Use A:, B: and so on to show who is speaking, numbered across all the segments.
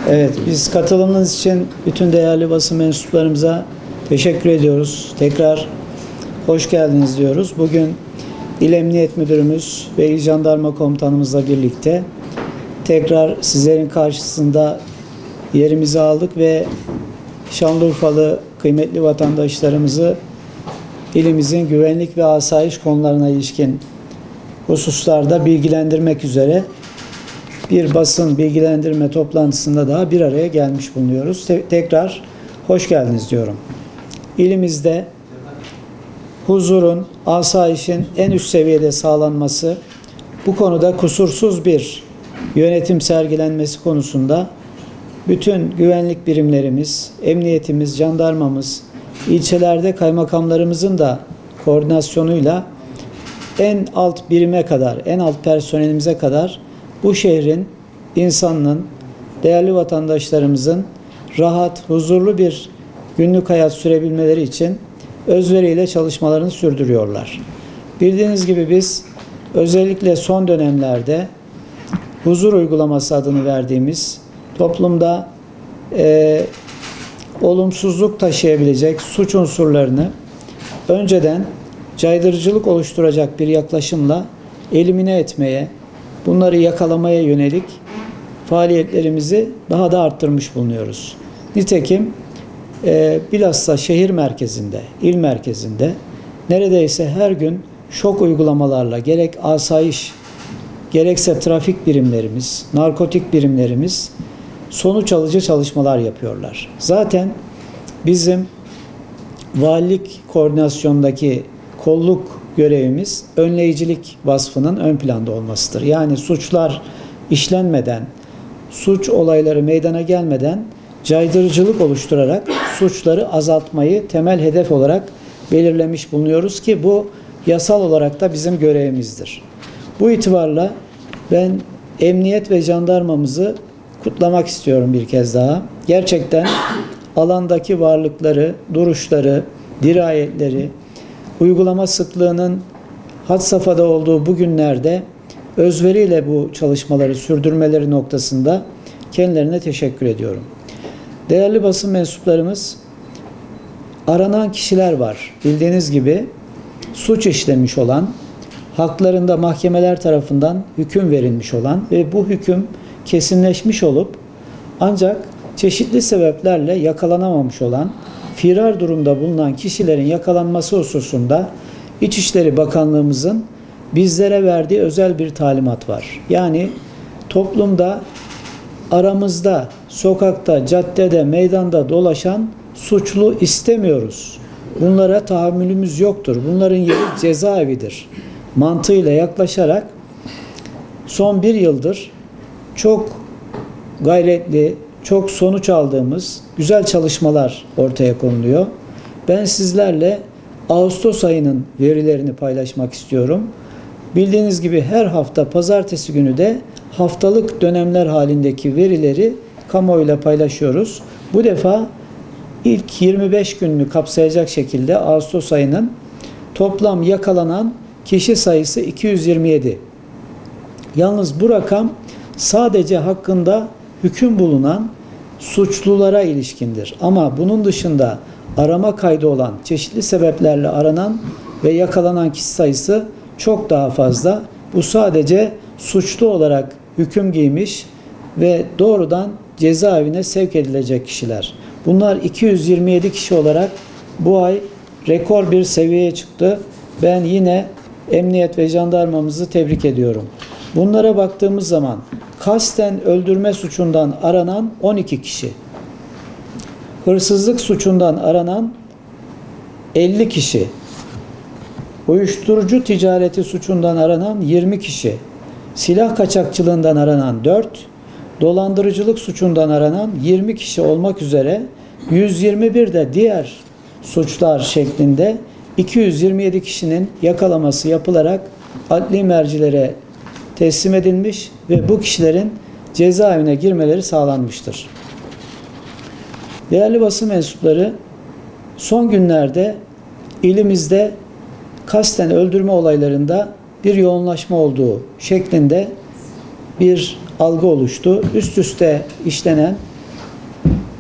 A: Evet, biz katılımınız için bütün değerli basın mensuplarımıza teşekkür ediyoruz. Tekrar hoş geldiniz diyoruz. Bugün İl Emniyet Müdürümüz ve İl Jandarma Komutanımızla birlikte tekrar sizlerin karşısında yerimizi aldık ve Şanlıurfalı kıymetli vatandaşlarımızı ilimizin güvenlik ve asayiş konularına ilişkin hususlarda bilgilendirmek üzere bir basın bilgilendirme toplantısında daha bir araya gelmiş bulunuyoruz. Tekrar hoş geldiniz diyorum. İlimizde huzurun, asayişin en üst seviyede sağlanması, bu konuda kusursuz bir yönetim sergilenmesi konusunda bütün güvenlik birimlerimiz, emniyetimiz, jandarmamız, ilçelerde kaymakamlarımızın da koordinasyonuyla en alt birime kadar, en alt personelimize kadar bu şehrin, insanının, değerli vatandaşlarımızın rahat, huzurlu bir günlük hayat sürebilmeleri için özveriyle çalışmalarını sürdürüyorlar. Bildiğiniz gibi biz özellikle son dönemlerde huzur uygulaması adını verdiğimiz toplumda olumsuzluk taşıyabilecek suç unsurlarını önceden caydırıcılık oluşturacak bir yaklaşımla elimine etmeye, bunları yakalamaya yönelik faaliyetlerimizi daha da arttırmış bulunuyoruz. Nitekim bilhassa şehir merkezinde, il merkezinde neredeyse her gün şok uygulamalarla gerek asayiş, gerekse trafik birimlerimiz, narkotik birimlerimiz sonuç alıcı çalışmalar yapıyorlar. Zaten bizim valilik koordinasyondaki kolluk görevimiz önleyicilik vasfının ön planda olmasıdır. Yani suçlar işlenmeden, suç olayları meydana gelmeden caydırıcılık oluşturarak suçları azaltmayı temel hedef olarak belirlemiş bulunuyoruz ki bu yasal olarak da bizim görevimizdir. Bu itibarla ben emniyet ve jandarmamızı kutlamak istiyorum bir kez daha. Gerçekten alandaki varlıkları, duruşları, dirayetleri, uygulama sıklığının had safhada olduğu bu günlerde özveriyle bu çalışmaları sürdürmeleri noktasında kendilerine teşekkür ediyorum. Değerli basın mensuplarımız, aranan kişiler var. Bildiğiniz gibi suç işlemiş olan, haklarında mahkemeler tarafından hüküm verilmiş olan ve bu hüküm kesinleşmiş olup ancak çeşitli sebeplerle yakalanamamış olan, firar durumda bulunan kişilerin yakalanması hususunda İçişleri Bakanlığımızın bizlere verdiği özel bir talimat var. Yani toplumda, aramızda, sokakta, caddede, meydanda dolaşan suçlu istemiyoruz. Bunlara tahammülümüz yoktur. Bunların yeri cezaevidir mantığıyla yaklaşarak son bir yıldır çok gayretli, çok sonuç aldığımız güzel çalışmalar ortaya konuluyor. Ben sizlerle Ağustos ayının verilerini paylaşmak istiyorum. Bildiğiniz gibi her hafta pazartesi günü de haftalık dönemler halindeki verileri kamuoyuyla paylaşıyoruz. Bu defa ilk 25 gününü kapsayacak şekilde Ağustos ayının toplam yakalanan kişi sayısı 227. Yalnız bu rakam sadece hakkında hüküm bulunan suçlulara ilişkindir. Ama bunun dışında arama kaydı olan, çeşitli sebeplerle aranan ve yakalanan kişi sayısı çok daha fazla. Bu sadece suçlu olarak hüküm giymiş ve doğrudan cezaevine sevk edilecek kişiler. Bunlar 227 kişi olarak bu ay rekor bir seviyeye çıktı. Ben yine emniyet ve jandarmamızı tebrik ediyorum. Bunlara baktığımız zaman kasten öldürme suçundan aranan 12 kişi, hırsızlık suçundan aranan 50 kişi, uyuşturucu ticareti suçundan aranan 20 kişi, silah kaçakçılığından aranan 4, dolandırıcılık suçundan aranan 20 kişi olmak üzere 121 de diğer suçlar şeklinde 227 kişinin yakalaması yapılarak adli mercilere teslim edilmiş ve bu kişilerin cezaevine girmeleri sağlanmıştır. Değerli basın mensupları, son günlerde ilimizde kasten öldürme olaylarında bir yoğunlaşma olduğu şeklinde bir algı oluştu. Üst üste işlenen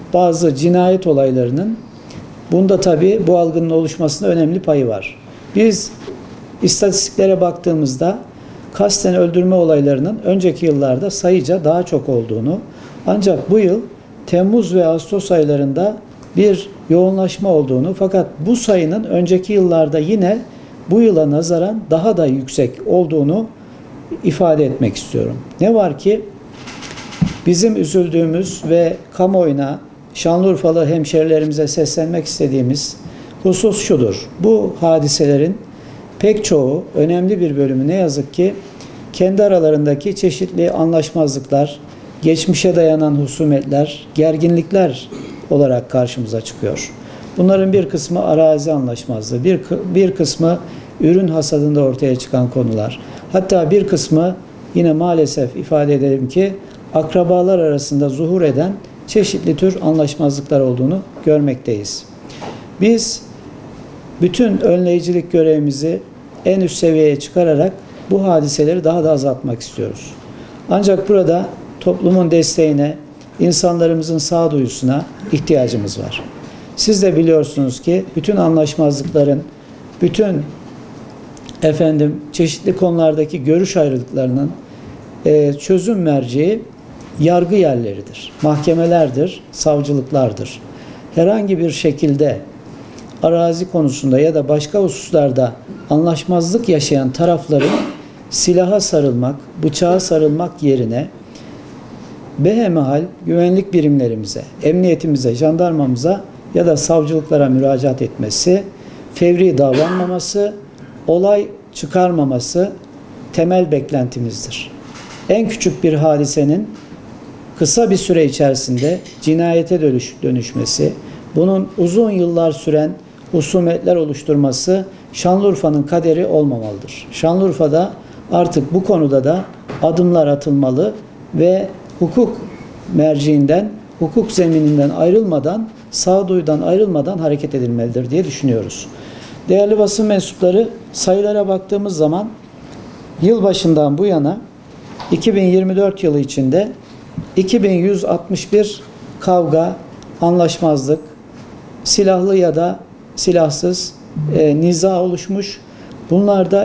A: bazı cinayet olaylarının bunda tabii bu algının oluşmasında önemli payı var. Biz istatistiklere baktığımızda kasten öldürme olaylarının önceki yıllarda sayıca daha çok olduğunu, ancak bu yıl Temmuz ve Ağustos aylarında bir yoğunlaşma olduğunu, fakat bu sayının önceki yıllarda yine bu yıla nazaran daha da yüksek olduğunu ifade etmek istiyorum. Ne var ki bizim üzüldüğümüz ve kamuoyuna, Şanlıurfalı hemşerilerimize seslenmek istediğimiz husus şudur: bu hadiselerin pek çoğu, önemli bir bölümü ne yazık ki kendi aralarındaki çeşitli anlaşmazlıklar, geçmişe dayanan husumetler, gerginlikler olarak karşımıza çıkıyor. Bunların bir kısmı arazi anlaşmazlığı, bir kısmı ürün hasadında ortaya çıkan konular. Hatta bir kısmı yine maalesef ifade edelim ki akrabalar arasında zuhur eden çeşitli tür anlaşmazlıklar olduğunu görmekteyiz. Biz bütün önleyicilik görevimizi en üst seviyeye çıkararak bu hadiseleri daha da azaltmak istiyoruz. Ancak burada toplumun desteğine, insanlarımızın sağduyusuna ihtiyacımız var. Siz de biliyorsunuz ki bütün anlaşmazlıkların, bütün çeşitli konulardaki görüş ayrılıklarının çözüm merceği yargı yerleridir, mahkemelerdir, savcılıklardır. Herhangi bir şekilde arazi konusunda ya da başka hususlarda anlaşmazlık yaşayan tarafların silaha sarılmak, bıçağa sarılmak yerine behemihal güvenlik birimlerimize, emniyetimize, jandarmamıza ya da savcılıklara müracaat etmesi, fevri davranmaması, olay çıkarmaması temel beklentimizdir. En küçük bir hadisenin kısa bir süre içerisinde cinayete dönüşmesi, bunun uzun yıllar süren husumetler oluşturması Şanlıurfa'nın kaderi olmamalıdır. Şanlıurfa'da artık bu konuda da adımlar atılmalı ve hukuk merciinden, hukuk zemininden ayrılmadan, sağduyudan ayrılmadan hareket edilmelidir diye düşünüyoruz. Değerli basın mensupları, sayılara baktığımız zaman yılbaşından bu yana 2024 yılı içinde 2161 kavga, anlaşmazlık, silahlı ya da silahsız niza oluşmuş. Bunlarda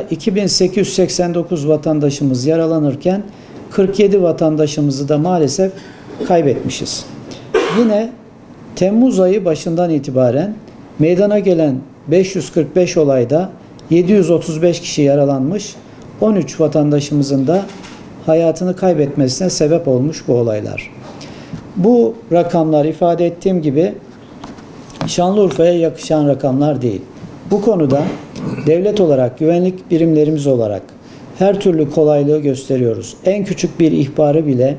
A: 2889 vatandaşımız yaralanırken 47 vatandaşımızı da maalesef kaybetmişiz. Yine Temmuz ayı başından itibaren meydana gelen 545 olayda 735 kişi yaralanmış, 13 vatandaşımızın da hayatını kaybetmesine sebep olmuş bu olaylar. Bu rakamlar ifade ettiğim gibi Şanlıurfa'ya yakışan rakamlar değil. Bu konuda devlet olarak, güvenlik birimlerimiz olarak her türlü kolaylığı gösteriyoruz. En küçük bir ihbarı bile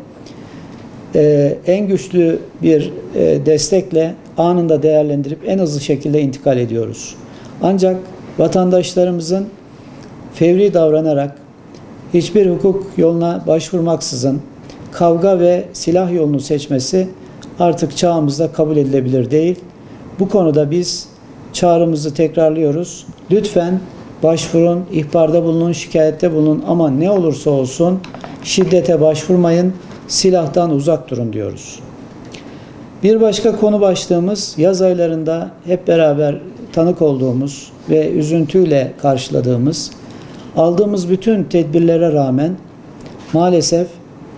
A: en güçlü bir destekle anında değerlendirip en hızlı şekilde intikal ediyoruz. Ancak vatandaşlarımızın fevri davranarak hiçbir hukuk yoluna başvurmaksızın kavga ve silah yolunu seçmesi artık çağımızda kabul edilebilir değil. Bu konuda biz çağrımızı tekrarlıyoruz. Lütfen başvurun, ihbarda bulunun, şikayette bulunun ama ne olursa olsun şiddete başvurmayın, silahtan uzak durun diyoruz. Bir başka konu başlığımız yaz aylarında hep beraber tanık olduğumuz ve üzüntüyle karşıladığımız, aldığımız bütün tedbirlere rağmen maalesef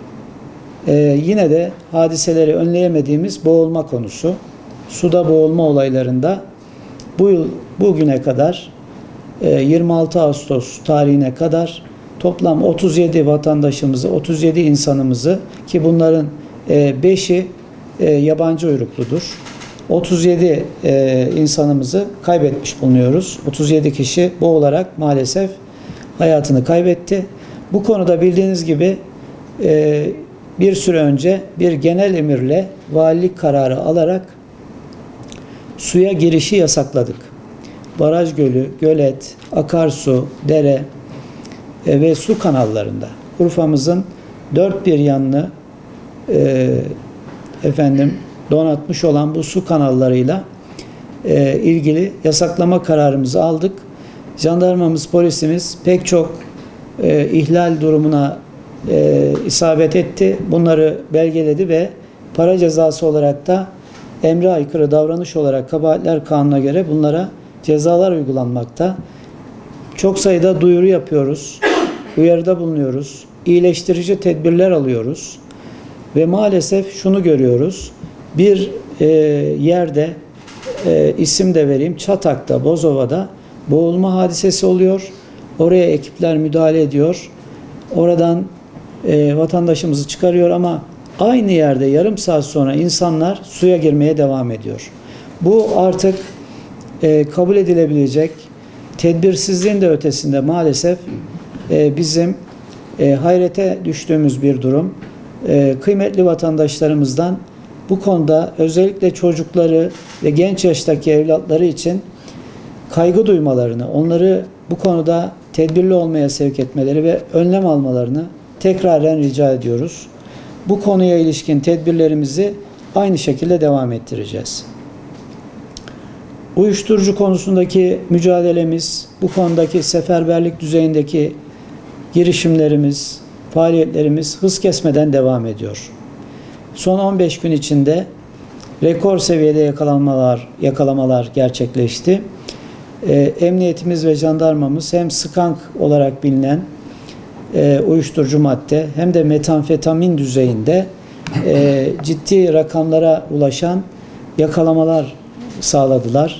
A: yine de hadiseleri önleyemediğimiz boğulma konusu. Suda boğulma olaylarında bu yıl bugüne kadar 26 Ağustos tarihine kadar toplam 37 vatandaşımızı, 37 insanımızı, ki bunların 5'i yabancı uyrukludur, 37 insanımızı kaybetmiş bulunuyoruz. 37 kişi boğularak maalesef hayatını kaybetti. Bu konuda bildiğiniz gibi bir süre önce bir genel emirle valilik kararı alarak suya girişi yasakladık. Baraj gölü, gölet, akarsu, dere ve su kanallarında Urfa'mızın dört bir yanını donatmış olan bu su kanallarıyla ilgili yasaklama kararımızı aldık. Jandarmamız, polisimiz pek çok ihlal durumuna isabet etti. Bunları belgeledi ve para cezası olarak da emre aykırı davranış olarak Kabahatler Kanunu'na göre bunlara cezalar uygulanmakta. Çok sayıda duyuru yapıyoruz, uyarıda bulunuyoruz, iyileştirici tedbirler alıyoruz ve maalesef şunu görüyoruz. Bir yerde isim de vereyim, Çatak'ta, Bozova'da boğulma hadisesi oluyor. Oraya ekipler müdahale ediyor. Oradan vatandaşımızı çıkarıyor ama aynı yerde yarım saat sonra insanlar suya girmeye devam ediyor. Bu artık kabul edilebilecek, tedbirsizliğin de ötesinde maalesef bizim hayrete düştüğümüz bir durum. Kıymetli vatandaşlarımızdan bu konuda özellikle çocukları ve genç yaştaki evlatları için kaygı duymalarını, onları bu konuda tedbirli olmaya sevk etmeleri ve önlem almalarını tekraren rica ediyoruz. Bu konuya ilişkin tedbirlerimizi aynı şekilde devam ettireceğiz. Uyuşturucu konusundaki mücadelemiz, bu konudaki seferberlik düzeyindeki girişimlerimiz, faaliyetlerimiz hız kesmeden devam ediyor. Son 15 gün içinde rekor seviyede yakalamalar gerçekleşti. Emniyetimiz ve jandarmamız hem skank olarak bilinen uyuşturucu madde hem de metamfetamin düzeyinde ciddi rakamlara ulaşan yakalamalar sağladılar.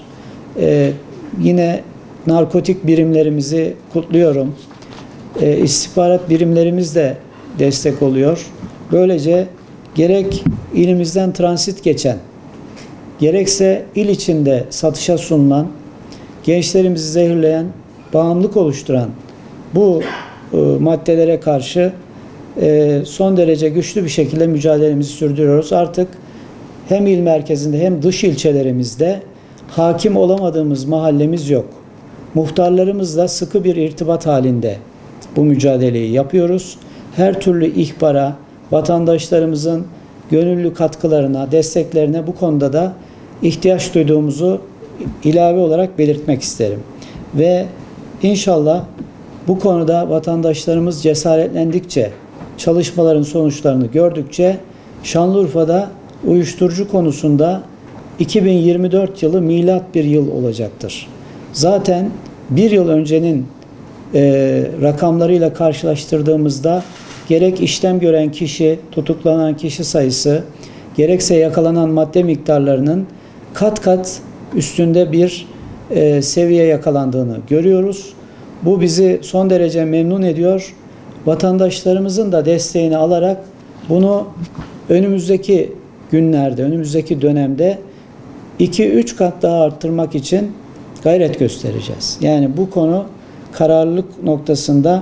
A: Yine narkotik birimlerimizi kutluyorum. İstihbarat birimlerimiz de destek oluyor. Böylece gerek ilimizden transit geçen, gerekse il içinde satışa sunulan, gençlerimizi zehirleyen, bağımlılık oluşturan bu maddelere karşı son derece güçlü bir şekilde mücadelemizi sürdürüyoruz. Artık hem il merkezinde hem dış ilçelerimizde hakim olamadığımız mahallemiz yok. Muhtarlarımızla sıkı bir irtibat halinde bu mücadeleyi yapıyoruz. Her türlü ihbara, vatandaşlarımızın gönüllü katkılarına, desteklerine bu konuda da ihtiyaç duyduğumuzu ilave olarak belirtmek isterim. Ve inşallah bu konuda vatandaşlarımız cesaretlendikçe, çalışmaların sonuçlarını gördükçe Şanlıurfa'da uyuşturucu konusunda 2024 yılı milat bir yıl olacaktır. Zaten bir yıl öncenin rakamlarıyla karşılaştırdığımızda gerek işlem gören kişi, tutuklanan kişi sayısı, gerekse yakalanan madde miktarlarının kat kat üstünde bir seviye yakalandığını görüyoruz. Bu bizi son derece memnun ediyor. Vatandaşlarımızın da desteğini alarak bunu önümüzdeki günlerde, önümüzdeki dönemde 2-3 kat daha arttırmak için gayret göstereceğiz. Yani bu konu kararlılık noktasında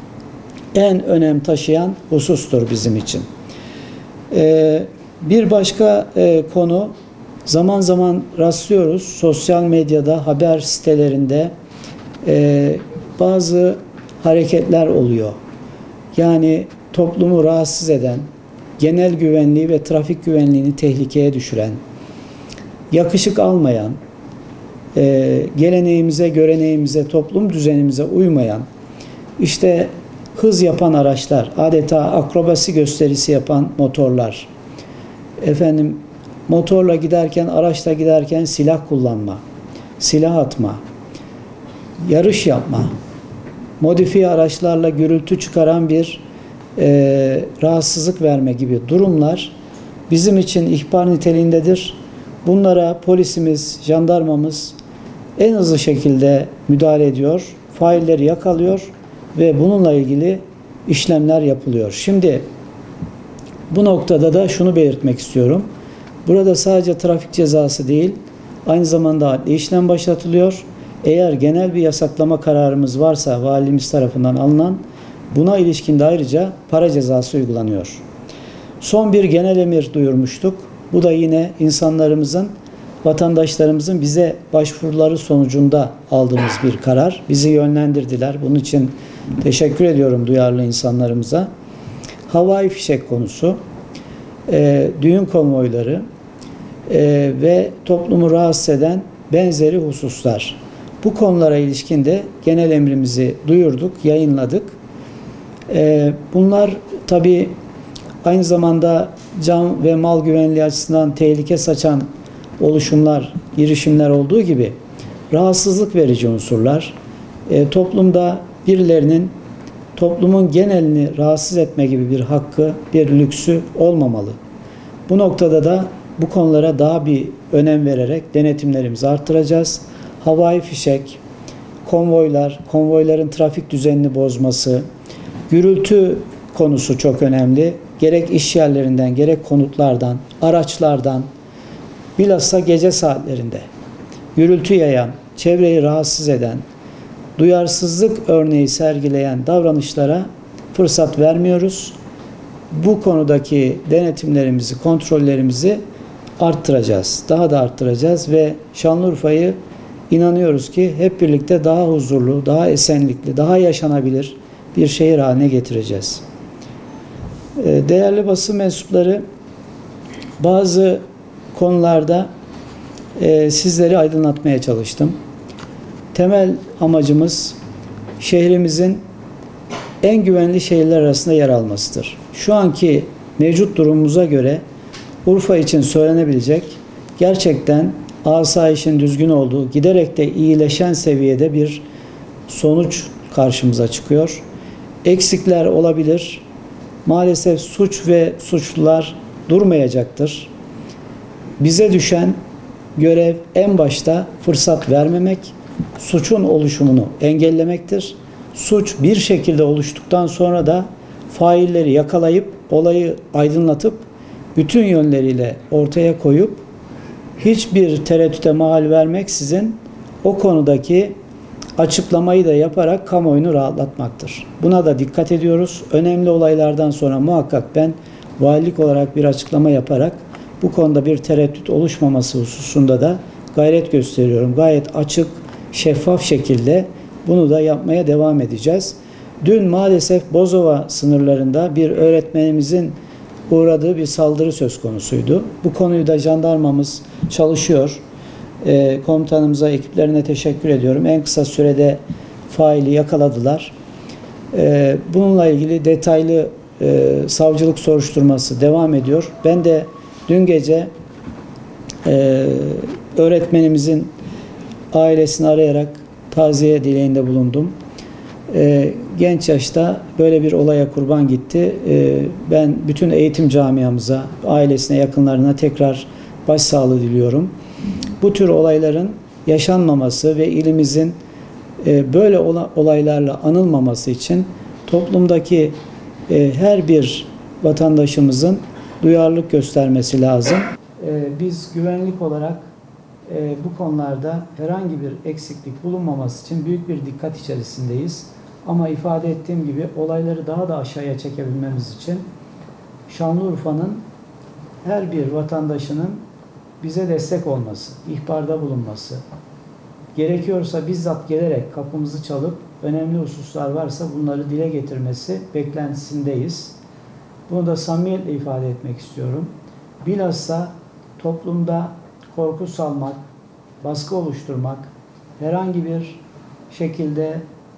A: en önem taşıyan husustur bizim için. Bir başka konu, zaman zaman rastlıyoruz sosyal medyada, haber sitelerinde bazı hareketler oluyor. Yani toplumu rahatsız eden, genel güvenliği ve trafik güvenliğini tehlikeye düşüren, yakışık almayan, geleneğimize, göreneğimize, toplum düzenimize uymayan, işte hız yapan araçlar, adeta akrobasi gösterisi yapan motorlar, motorla giderken, araçla giderken silah kullanma, silah atma, yarış yapma, modifiye araçlarla gürültü çıkaran bir rahatsızlık verme gibi durumlar bizim için ihbar niteliğindedir. Bunlara polisimiz, jandarmamız en hızlı şekilde müdahale ediyor, failleri yakalıyor ve bununla ilgili işlemler yapılıyor. Şimdi bu noktada da şunu belirtmek istiyorum. Burada sadece trafik cezası değil, aynı zamanda adli işlem başlatılıyor. Eğer genel bir yasaklama kararımız varsa valimiz tarafından alınan, buna ilişkin de ayrıca para cezası uygulanıyor. Son bir genel emir duyurmuştuk. Bu da yine insanlarımızın, vatandaşlarımızın bize başvuruları sonucunda aldığımız bir karar. Bizi yönlendirdiler. Bunun için teşekkür ediyorum duyarlı insanlarımıza. Havai fişek konusu, düğün konvoyları ve toplumu rahatsız eden benzeri hususlar. Bu konulara ilişkin de genel emrimizi duyurduk, yayınladık. Bunlar tabii aynı zamanda can ve mal güvenliği açısından tehlike saçan oluşumlar, girişimler olduğu gibi rahatsızlık verici unsurlar, toplumda birilerinin toplumun genelini rahatsız etme gibi bir hakkı, bir lüksü olmamalı. Bu noktada da bu konulara daha bir önem vererek denetimlerimizi arttıracağız. Havai fişek, konvoylar, konvoyların trafik düzenini bozması, gürültü konusu çok önemli. Gerek iş yerlerinden, gerek konutlardan, araçlardan, bilhassa gece saatlerinde gürültü yayan, çevreyi rahatsız eden, duyarsızlık örneği sergileyen davranışlara fırsat vermiyoruz. Bu konudaki denetimlerimizi, kontrollerimizi arttıracağız. Daha da arttıracağız ve Şanlıurfa'yı inanıyoruz ki hep birlikte daha huzurlu, daha esenlikli, daha yaşanabilir bir şehir haline getireceğiz. Değerli basın mensupları, bazı konularda sizleri aydınlatmaya çalıştım. Temel amacımız şehrimizin en güvenli şehirler arasında yer almasıdır. Şu anki mevcut durumumuza göre Urfa için söylenebilecek gerçekten asayişin düzgün olduğu, giderek de iyileşen seviyede bir sonuç karşımıza çıkıyor. Eksikler olabilir. Maalesef suç ve suçlular durmayacaktır. Bize düşen görev en başta fırsat vermemek, suçun oluşumunu engellemektir. Suç bir şekilde oluştuktan sonra da failleri yakalayıp, olayı aydınlatıp, bütün yönleriyle ortaya koyup, hiçbir tereddüte mahal vermeksizin o konudaki açıklamayı da yaparak kamuoyunu rahatlatmaktır. Buna da dikkat ediyoruz. Önemli olaylardan sonra muhakkak ben valilik olarak bir açıklama yaparak bu konuda bir tereddüt oluşmaması hususunda da gayret gösteriyorum. Gayet açık, şeffaf şekilde bunu da yapmaya devam edeceğiz. Dün maalesef Bozova sınırlarında bir öğretmenimizin uğradığı bir saldırı söz konusuydu. Bu konuyu da jandarmamız çalışıyor. Komutanımıza, ekiplerine teşekkür ediyorum. En kısa sürede faili yakaladılar. Bununla ilgili detaylı savcılık soruşturması devam ediyor. Ben de dün gece öğretmenimizin ailesini arayarak taziye dileğinde bulundum. Genç yaşta böyle bir olaya kurban gitti. Ben bütün eğitim camiamıza, ailesine, yakınlarına tekrar başsağlığı diliyorum. Bu tür olayların yaşanmaması ve ilimizin böyle olaylarla anılmaması için toplumdaki her bir vatandaşımızın duyarlılık göstermesi lazım. Biz güvenlik olarak bu konularda herhangi bir eksiklik bulunmaması için büyük bir dikkat içerisindeyiz. Ama ifade ettiğim gibi olayları daha da aşağıya çekebilmemiz için Şanlıurfa'nın her bir vatandaşının bize destek olması, ihbarda bulunması, gerekiyorsa bizzat gelerek kapımızı çalıp önemli hususlar varsa bunları dile getirmesi beklentisindeyiz. Bunu da samimiyetle ifade etmek istiyorum. Bilhassa toplumda korku salmak, baskı oluşturmak, herhangi bir şekilde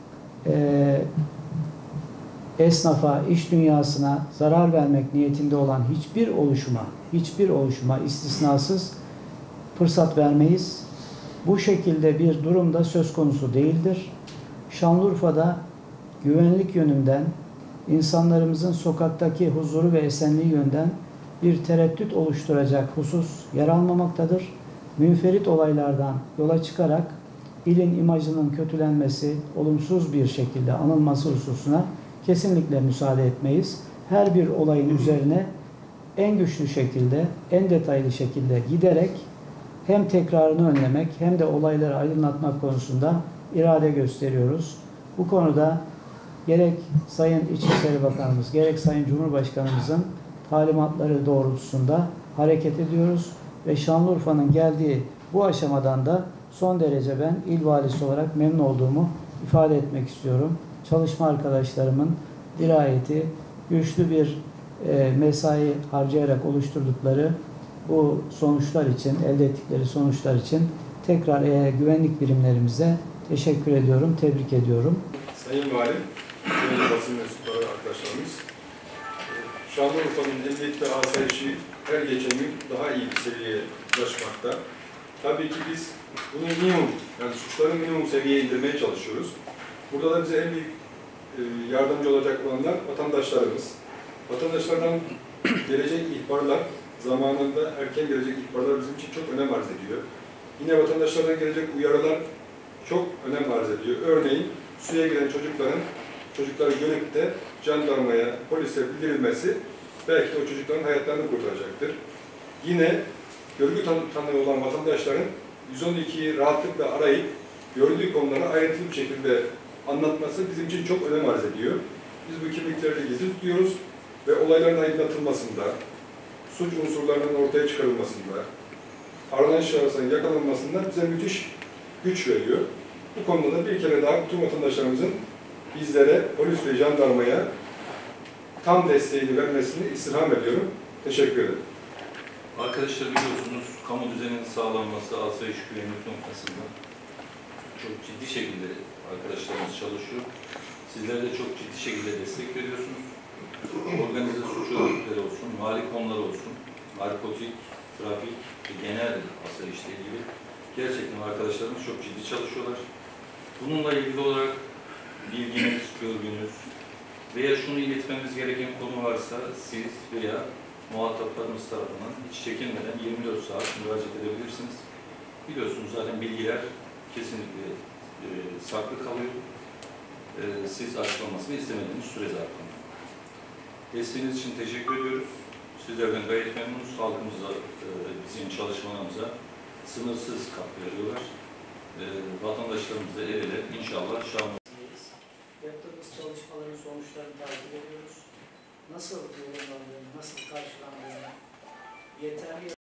A: esnafa, iş dünyasına zarar vermek niyetinde olan hiçbir oluşuma istisnasız fırsat vermeyiz. Bu şekilde bir durumda söz konusu değildir. Şanlıurfa'da güvenlik yönünden, insanlarımızın sokaktaki huzuru ve esenliği yönden bir tereddüt oluşturacak husus yer almamaktadır. Münferit olaylardan yola çıkarak ilin imajının kötülenmesi, olumsuz bir şekilde anılması hususuna kesinlikle müsaade etmeyiz. Her bir olayın üzerine en güçlü şekilde, en detaylı şekilde giderek hem tekrarını önlemek hem de olayları aydınlatmak konusunda irade gösteriyoruz. Bu konuda gerek Sayın İçişleri Bakanımız, gerek Sayın Cumhurbaşkanımızın talimatları doğrultusunda hareket ediyoruz ve Şanlıurfa'nın geldiği bu aşamadan da son derece ben il valisi olarak memnun olduğumu ifade etmek istiyorum. Çalışma arkadaşlarımın dirayeti, güçlü bir mesai harcayarak oluşturdukları bu sonuçlar için, elde ettikleri sonuçlar için tekrar güvenlik birimlerimize teşekkür ediyorum, tebrik ediyorum.
B: Sayın Valim, değerli basın mensupları arkadaşlarımız, Şanlıurfa'nın emniyet ve asayişi her geçen gün daha iyi bir seviyeye ulaşmakta. Tabii ki biz bunu minimum, yani suçları minimum seviyeye indirmeye çalışıyoruz. Burada da bize en büyük yardımcı olacak olanlar vatandaşlarımız. Vatandaşlardan gelecek ihbarlar, zamanında erken gelecek ihbarlar bizim için çok önem arz ediyor. Yine vatandaşlardan gelecek uyarılar çok önem arz ediyor. Örneğin suya giren çocukları görüp de jandarmaya, polise bildirilmesi belki de o çocukların hayatlarını kurtaracaktır. Yine görgü tanığı olan vatandaşların 112'yi rahatlıkla arayıp gördüğü konuları ayrıntılı bir şekilde anlatması bizim için çok önem arz ediyor. Biz bu kimlikleri gizli tutuyoruz ve olayların aydınlatılmasında, suç unsurlarının ortaya çıkarılmasında, aranan şahısların yakalanmasında bize müthiş güç veriyor. Bu konuda da bir kere daha bütün vatandaşlarımızın bizlere, polis ve jandarmaya tam desteğini vermesini istirham ediyorum. Teşekkür ederim.
C: Arkadaşlar biliyorsunuz kamu düzeninin sağlanması, asayiş güvenlik noktasında çok ciddi şekilde arkadaşlarımız çalışıyor. Sizler de çok ciddi şekilde destek veriyorsunuz. Organize suç örgütleri olsun, mali konular olsun, narkotik, trafik ve genel asayişle ilgili gerçekten arkadaşlarımız çok ciddi çalışıyorlar. Bununla ilgili olarak bilginiz, görgünüz veya şunu iletmemiz gereken konu varsa siz veya muhataplarımız tarafından hiç çekinmeden 24 saat müracaat edebilirsiniz. Biliyorsunuz zaten bilgiler kesinlikle saklı kalıyor. Siz açıklamasını istemediğiniz süre zarfında. Desteğiniz için teşekkür ediyoruz. Sizlerden gayet memnunuz. Halkımıza, bizim çalışmalarımıza sınırsız katkı veriyorlar. Vatandaşlarımız da el ele inşallah şahımız.
A: Yaptığımız çalışmaların sonuçlarını takip ediyoruz. Nasıl yorumlandığını, nasıl